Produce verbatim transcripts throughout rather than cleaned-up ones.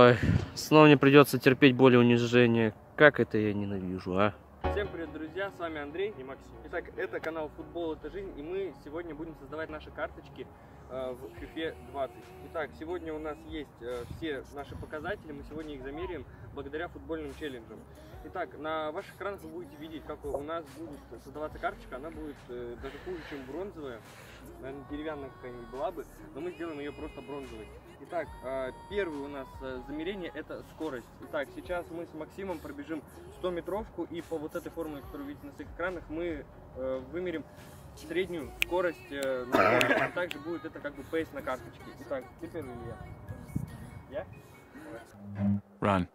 Ой, снова мне придется терпеть боль и унижение. Как это я ненавижу, а? Всем привет, друзья, с вами Андрей и Максим. Итак, это канал Футбол это жизнь, и мы сегодня будем создавать наши карточки э, в FIFA двадцать. Итак, сегодня у нас есть э, все наши показатели, мы сегодня их замеряем благодаря футбольным челленджам. Итак, на ваших экранах вы будете видеть, как у нас будет создаваться карточка. Она будет э, даже хуже, чем бронзовая. Наверное, деревянная какая-нибудь была бы, но мы сделаем ее просто бронзовой. Итак, э, первое у нас э, замерение — это скорость. Итак, сейчас мы с Максимом пробежим сто метровку, и по вот этой формуле, которую вы видите на своих экранах, мы э, вымерим среднюю скорость э, на поле. А также будет это как бы пейс на карточке. Итак, ты первый или я? Я? Run.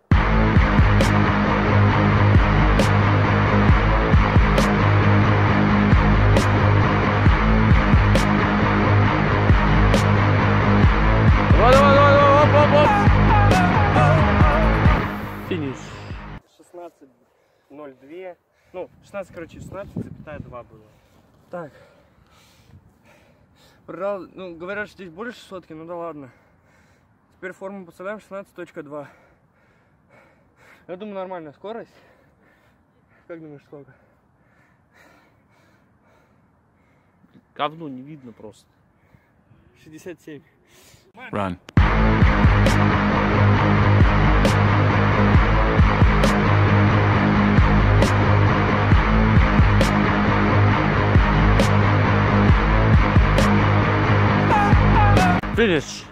Давай, давай, давай, давай, оп, оп, оп. Финиш. шестнадцать ноль два. Ну, шестнадцать, короче, шестнадцать целых два было. Так. Брал, ну, говорят, что здесь больше сотки, ну да ладно. Теперь форму подставляем шестнадцать точка два. Я думаю, нормальная скорость. Как думаешь, сколько? Говно не видно просто. шестьдесят семь. Run. Финиш.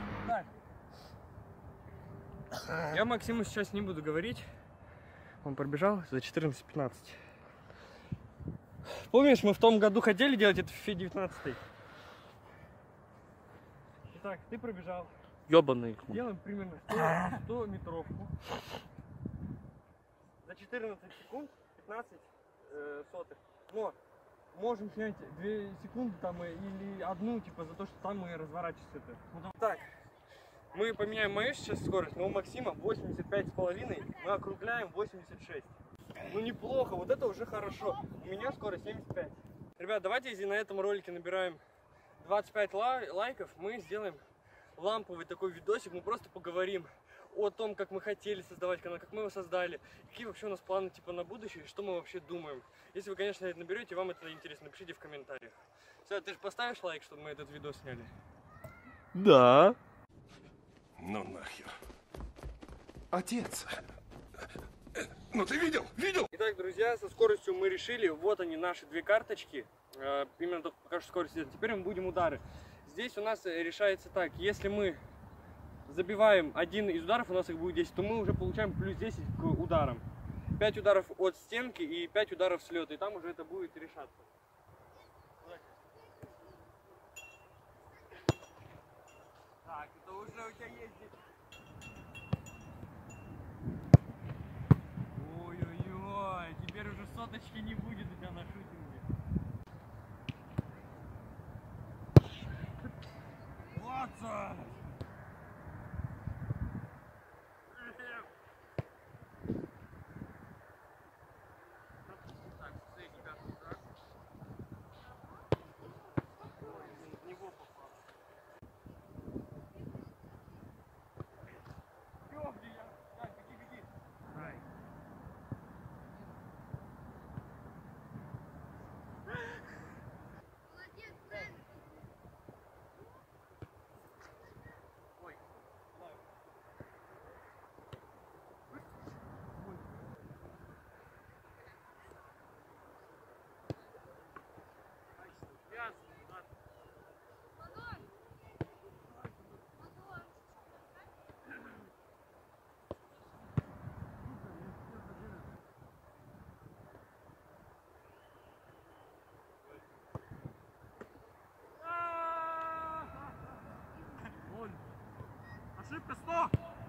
Я Максиму сейчас не буду говорить. Он пробежал за четырнадцать пятнадцать. Помнишь, мы в том году хотели делать это в FIFA девятнадцать? Итак, ты пробежал. Ёбаный. Делаем примерно сто метровку. За четырнадцать секунд пятнадцать э, сотых. Но можем снять две секунды там или одну, типа, за то, что там мы разворачиваемся. Это. Ну, так, мы поменяем мою сейчас скорость, но у Максима восемьдесят пять с половиной, мы округляем восемьдесят шесть. Ну неплохо, вот это уже хорошо. У меня скорость семьдесят пять. Ребят, давайте, если на этом ролике набираем двадцать пять лайков, мы сделаем ламповый такой видосик, мы просто поговорим о том, как мы хотели создавать канал, как мы его создали, какие вообще у нас планы типа на будущее, что мы вообще думаем. Если вы, конечно, это наберете, вам это интересно, напишите в комментариях. Все, ты же поставишь лайк, чтобы мы этот видос сняли? Да. Ну нахер. Отец. Ну ты видел? Видел? Итак, друзья, со скоростью мы решили, вот они наши две карточки, э, именно только пока что скорость. Теперь мы будем удары. Здесь у нас решается так, если мы забиваем один из ударов, у нас их будет десять, то мы уже получаем плюс десять к ударам. пять ударов от стенки и пять ударов с лета, и там уже это будет решаться. Так, это уже у тебя есть здесь. Ой-ой-ой, теперь уже соточки не будет у тебя на шутинге. двадцать! Так, средний пятый удар. Ой, в него попал. Ёбли я! Так, беги, беги! Ай. Ой, ладно. Ошибка сто!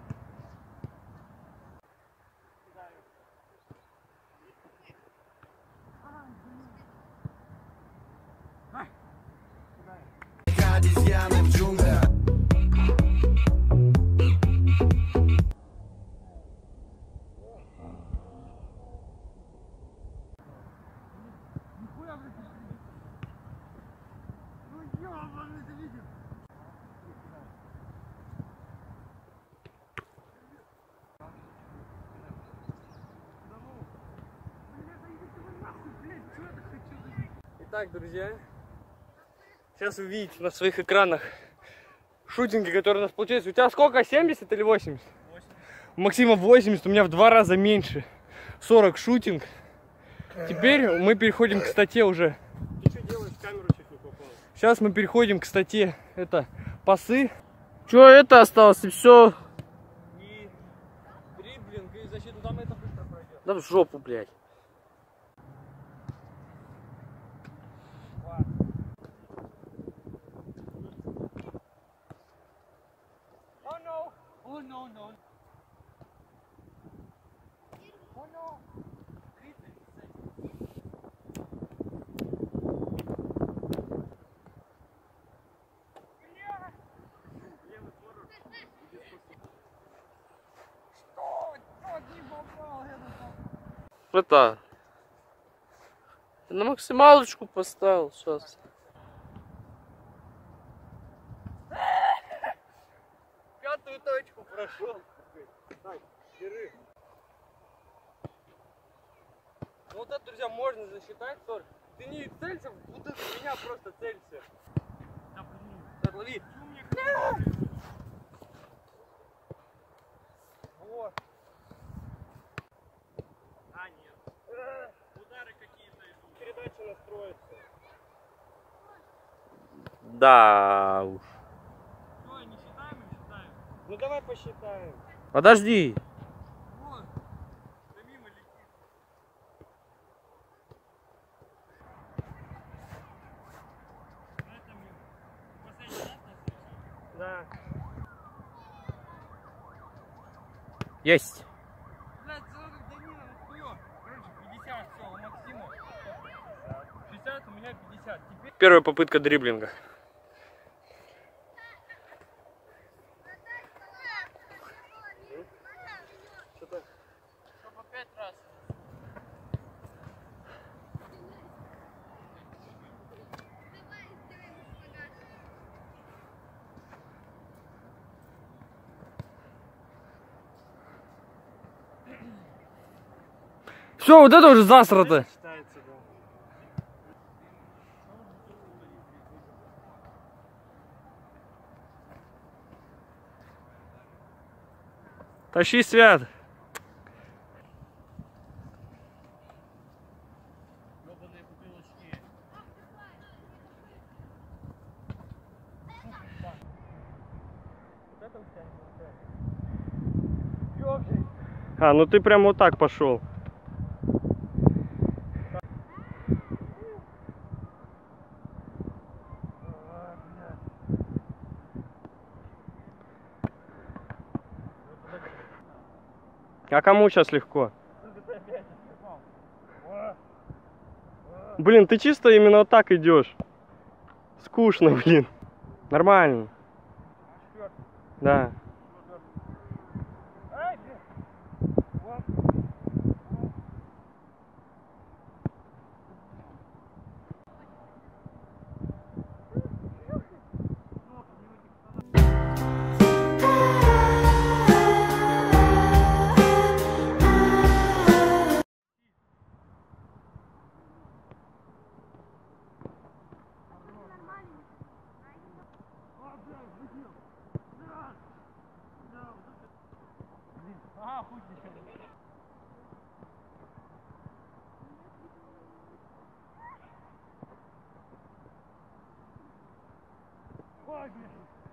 Обезьяны в джунглях. Итак, друзья, сейчас вы видите на своих экранах шутинги, которые у нас получаются. У тебя сколько, семьдесят или восемьдесят? восемьдесят. У Максима восемьдесят, у меня в два раза меньше. сорок шутинг. Теперь мы переходим к статье уже. Ты что делаешь? Камеру чуть не попала. Сейчас мы переходим к статье. Это пасы. Че это осталось? И все. И дриблинг, и защиту. Там это быстро пройдет. Да в жопу, блядь. Oh no! Oh no, no! Oh no! Это. На максималочку поставил сейчас. Пятую точку прошел. Так, держи. Ну вот это, друзья, можно засчитать, Сор. Ты не целься, вот это меня просто целься. Так, лови. Вот. А, нет. Удары какие-то идут. Передача настроится. Да уж. Что, не считаем или считаем? Ну давай посчитаем. Подожди. Вот. Да мимо летит. Это мимо. Последний раз нас. Да. Есть. Блядь, целый Данила, ну хуё. Короче, пятьдесят все, у Максима. шестьдесят, у меня пятьдесят. Теперь... Первая попытка дриблинга. Чтобы пять раз. Все, вот это уже засрато. Считается, да. Тащи, Свят. Ёбаные бутылочки. Вот это у тебя не получается. Ёбжий. А, ну ты прям вот так пошел. А кому сейчас легко? Блин, ты чисто именно вот так идешь. Скучно, блин. Нормально. Да. А, хуй еще. Ой, блин.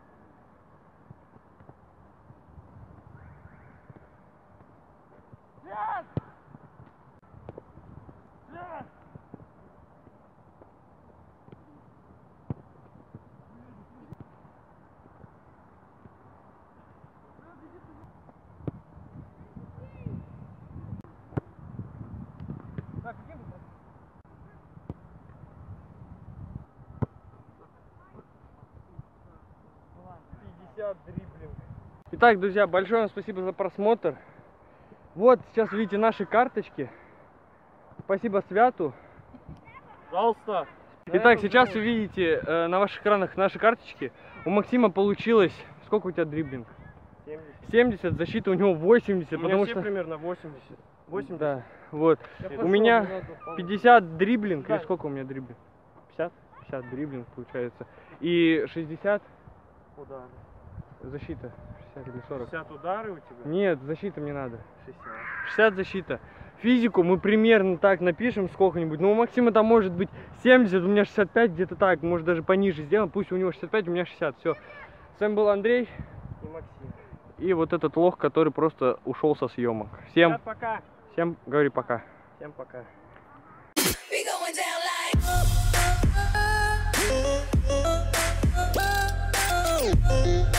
Yes! Yes! Так, где вы? пятьдесят дриблинг. Итак, друзья, большое вам спасибо за просмотр. Вот, сейчас видите наши карточки. Спасибо Святу. Пожалуйста. Итак, сейчас вы видите э, на ваших экранах наши карточки. У Максима получилось... Сколько у тебя дриблинг? семьдесят. семьдесят, защита у него восемьдесят. У меня потому все что... примерно восемьдесят. восемьдесят. Да, вот. Я У пошел, меня надо, по-моему. пятьдесят дриблинг. Да. Или сколько у меня дриблинг? шестьдесят, шестьдесят дриблинг получается. И шестьдесят Удары. защита. шестьдесят или сорок. шестьдесят удары у тебя? Нет, защита мне надо. шестьдесят. шестьдесят защита. Физику мы примерно так напишем сколько-нибудь. Ну, у Максима там может быть семьдесят, у меня шестьдесят пять, где-то так. Может даже пониже сделаем. Пусть у него шестьдесят пять, у меня шестьдесят. Все. С вами был Андрей. И Максим. И вот этот лох, который просто ушел со съемок. Всем, Ребят, пока. всем говори пока. Всем пока. We going down like